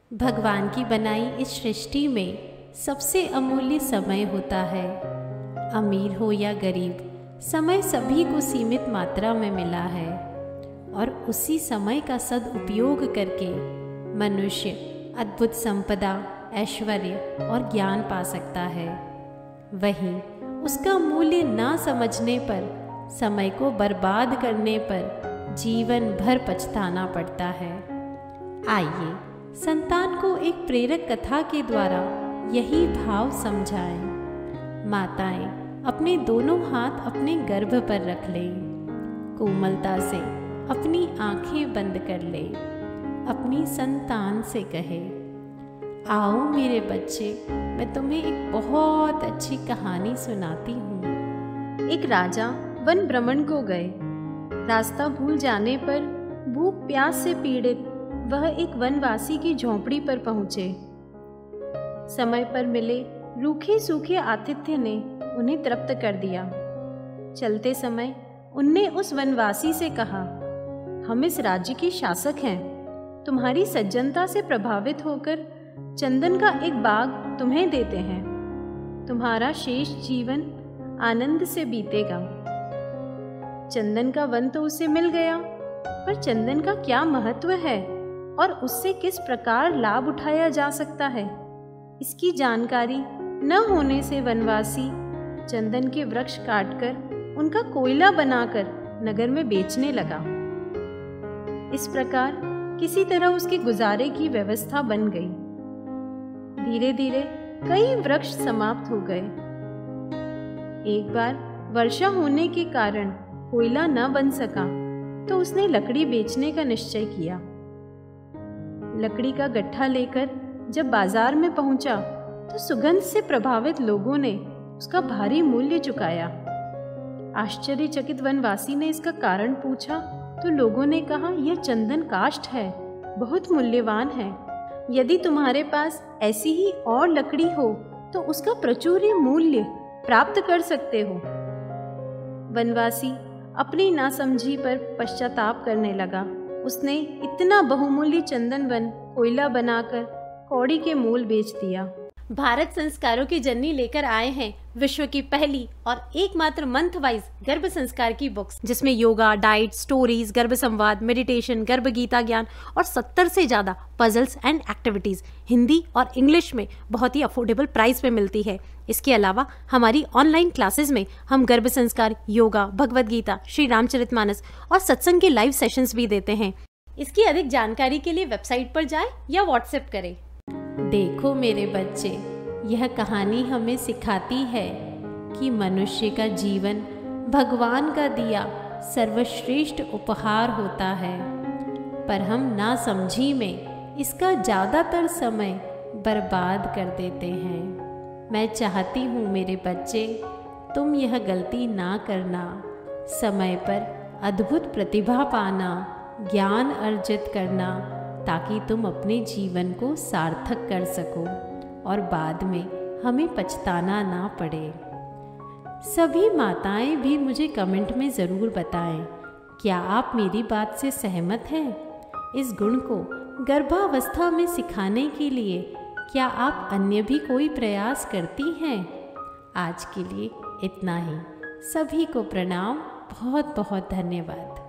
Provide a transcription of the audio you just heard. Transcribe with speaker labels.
Speaker 1: भगवान की बनाई इस सृष्टि में सबसे अमूल्य समय होता है। अमीर हो या गरीब, समय सभी को सीमित मात्रा में मिला है और उसी समय का सदुपयोग करके मनुष्य अद्भुत संपदा, ऐश्वर्य और ज्ञान पा सकता है। वहीं उसका मूल्य ना समझने पर, समय को बर्बाद करने पर जीवन भर पछताना पड़ता है। आइए संतान को एक प्रेरक कथा के द्वारा यही भाव समझाएं। माताएं अपने दोनों हाथ अपने गर्भ पर रख लें, कोमलता से अपनी आंखें बंद कर लें, अपनी संतान से कहे, आओ मेरे बच्चे, मैं तुम्हें एक बहुत अच्छी कहानी सुनाती हूँ। एक राजा वन भ्रमण को गए। रास्ता भूल जाने पर भूख प्यास से पीड़ित वह एक वनवासी की झोंपड़ी पर पहुंचे। समय पर मिले रूखे सूखे आतिथ्य ने उन्हें तृप्त कर दिया। चलते समय उनने उस वनवासी से कहा, हम इस राज्य के शासक हैं, तुम्हारी सज्जनता से प्रभावित होकर चंदन का एक बाग तुम्हें देते हैं। तुम्हारा शेष जीवन आनंद से बीतेगा। चंदन का वन तो उसे मिल गया, पर चंदन का क्या महत्व है और उससे किस प्रकार लाभ उठाया जा सकता है, इसकी जानकारी न होने से वनवासी चंदन के वृक्ष काटकर उनका कोयला बनाकर नगर में बेचने लगा। इस प्रकार किसी तरह उसके गुजारे की व्यवस्था बन गई। धीरे धीरे कई वृक्ष समाप्त हो गए। एक बार वर्षा होने के कारण कोयला न बन सका तो उसने लकड़ी बेचने का निश्चय किया। लकड़ी का गट्ठा लेकर जब बाजार में पहुंचा तो सुगंध से प्रभावित लोगों ने उसका भारी मूल्य चुकाया। आश्चर्यचकित वनवासी ने इसका कारण पूछा तो लोगों ने कहा, यह चंदन काष्ठ है, बहुत मूल्यवान है। यदि तुम्हारे पास ऐसी ही और लकड़ी हो तो उसका प्रचुर मूल्य प्राप्त कर सकते हो। वनवासी अपनी नासमझी पर पश्चाताप करने लगा। उसने इतना बहुमूल्य चंदन वन कोयला बनाकर कौड़ी के मूल बेच दिया। भारत संस्कारों की जननी लेकर आए हैं विश्व की पहली और एकमात्र मंथ वाइज गर्भ संस्कार की बुक्स, जिसमें योगा, डाइट, स्टोरीज, गर्भ संवाद, मेडिटेशन, गर्भ गीता ज्ञान और 70 से ज्यादा पजल्स एंड एक्टिविटीज हिंदी और इंग्लिश में बहुत ही अफोर्डेबल प्राइस पे मिलती है। इसके अलावा हमारी ऑनलाइन क्लासेस में हम गर्भ संस्कार, योगा, भगवद गीता, श्री रामचरितमानस और सत्संग के लाइव सेशंस भी देते हैं। इसकी अधिक जानकारी के लिए वेबसाइट पर जाएं या व्हाट्सएप करें। देखो मेरे बच्चे, यह कहानी हमें सिखाती है कि मनुष्य का जीवन भगवान का दिया सर्वश्रेष्ठ उपहार होता है, पर हम नासमझी में इसका ज़्यादातर समय बर्बाद कर देते हैं। मैं चाहती हूँ मेरे बच्चे, तुम यह गलती ना करना। समय पर अद्भुत प्रतिभा पाना, ज्ञान अर्जित करना, ताकि तुम अपने जीवन को सार्थक कर सको और बाद में हमें पछताना ना पड़े। सभी माताएं भी मुझे कमेंट में ज़रूर बताएं, क्या आप मेरी बात से सहमत हैं? इस गुण को गर्भावस्था में सिखाने के लिए क्या आप अन्य भी कोई प्रयास करती हैं? आज के लिए इतना ही। सभी को प्रणाम, बहुत बहुत धन्यवाद।